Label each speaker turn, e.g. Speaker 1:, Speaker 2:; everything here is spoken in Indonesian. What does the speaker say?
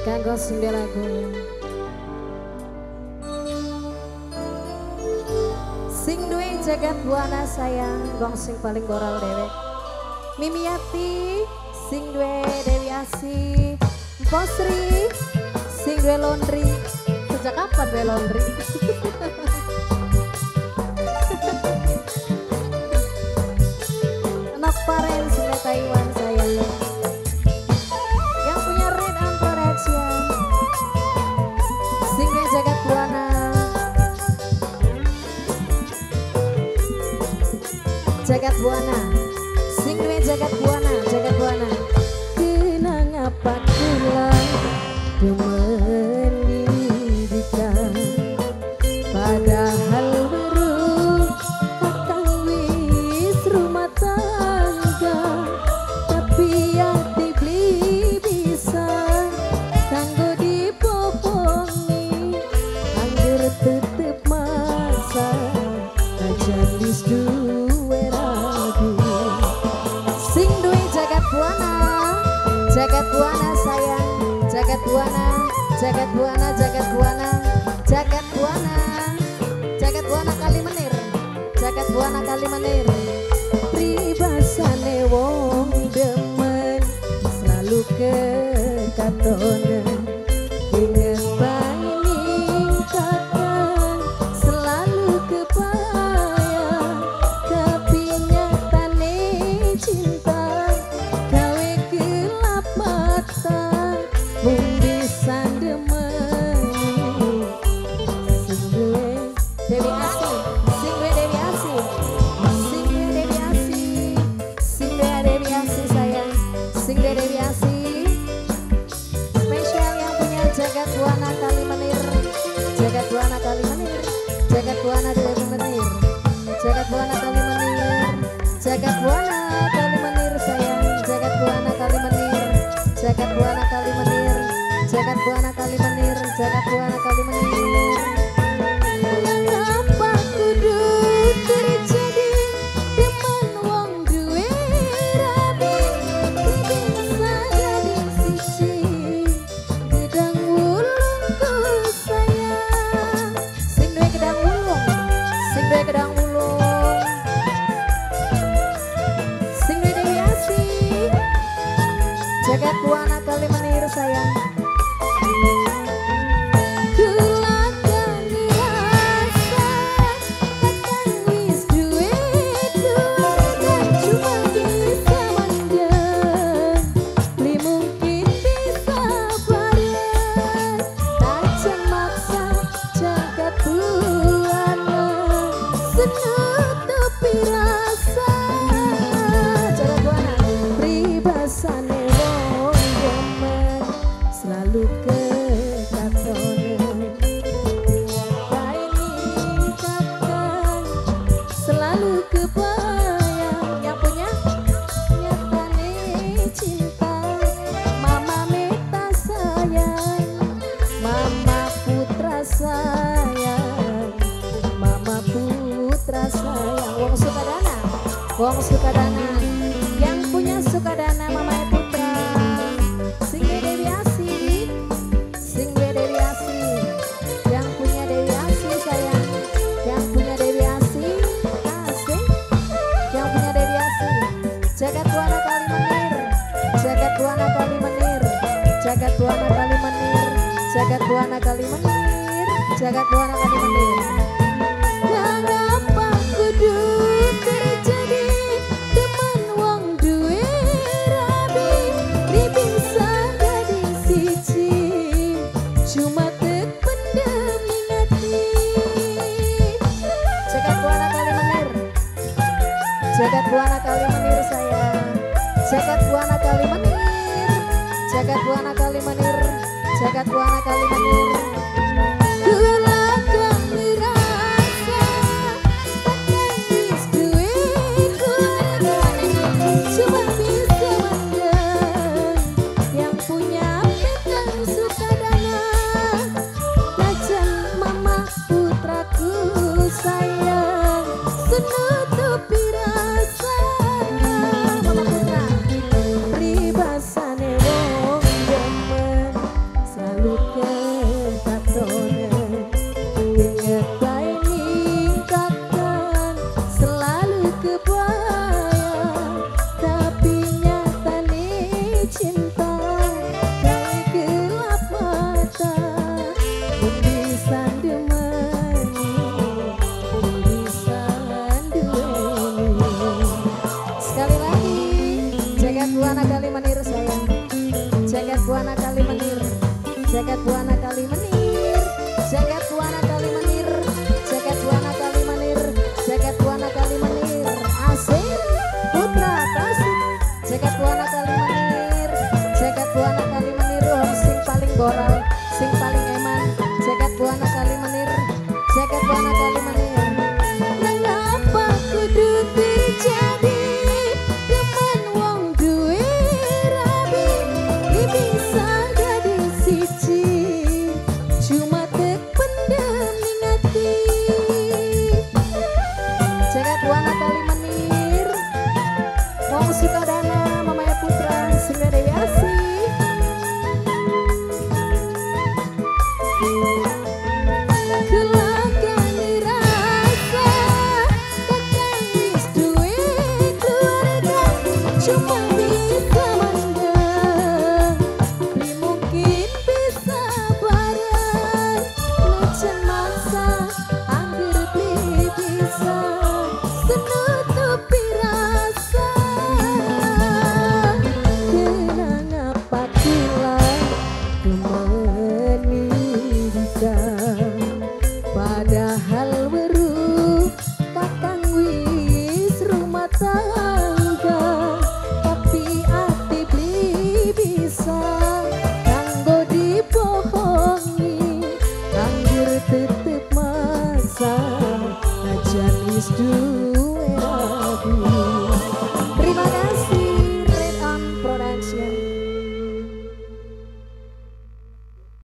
Speaker 1: Kanggo sing lagu sing duwe jagat buana sayang gong sing paling goral dewek Mimiati sing duwe Dewi Asih Posri sing duwe laundry sejak kapan duwe laundry anak paren sing Taiwan sayang yang punya Red and Production sing duwe jagat buana jagat buana sing duwe jagat buana kenang apa kula meninggikan padahal baru kakang wis rumah tangga tapi hati beli bisa kanggo dipopongi angger tetep masa ajan wis duwe ragu sing duwe jagat buana sayang jagat buana kali menir pribasane wong demen selalu kekatonan inget banging kakang selalu kebayang tapi nyatane cinta gawe gelap mata mung bisa demeni sing duwe Dewi Asih spesial yang punya jagat buana kali menir jagat buana kali menir jagat buana Dewi menir jagat buana kali menir jagat buana kali menir sayang jagat buana kali menir jagat buana kali menir jagat buana kali menir jagat buana kali menir apa kudu terjadi demen wong duwe rabi bisa jadi siji gedang wulungku sayang sing duwe gedang wulung sing duwe gedang wulung sing duwe Dewi Asih jagat buana kali menir sayang selalu kekatonan kaini kakang selalu kebayang yang punya nyatane cinta mama meta sayang mama putra sayang wong Sukadana yang punya Sukadana mama putra sing Dewi Asih sing Dewi Asih yang punya Dewi Asih sayang yang punya Dewi Asih asing yang punya Dewi Asih jagat buana kali menir jagat buana kali menir jagat buana kali menir jagat buana kali menir jagat buana kali menir kenapa kudu terjadi demen wong duwe rabi bisa jadi siji cuma terpendam hati jagat buana kali menir jagat buana kali menir sayang jagat buana kali menir jagat buana kali menir jagat buana kali menir kebayang, tapi nyatane cinta gawe gelap mata. Bisa demeni, bisa duweni. Sekali lagi, jagat buana kali menir sayang. Jagat buana kali menir, jagat buana kali menir, jagat buana kali menir, jagat buana kali menir, jagat buana kali menir. Asik, putra kasih. Jagat buana kali menir, jagat buana kali menir. Oh, sing paling goral, sing paling eman. Jagat buana kali menir, jagat buana kali menir. Mengapa kudu terjadi teman wong duwe rabi, bisa jadi siji, cuma terpendam ning ati. Jagat buana kali menir, wong Sukadana Mamaya Putra sing Dewi Asih. Cuma bisa mandang, beli mungkin bisa bareng. Lecen masa, angger beli bisa senutupi rasa. Kenang apa kula menikah, padahal weruh kakang wis rumah tangga. Tetep maksa najan wis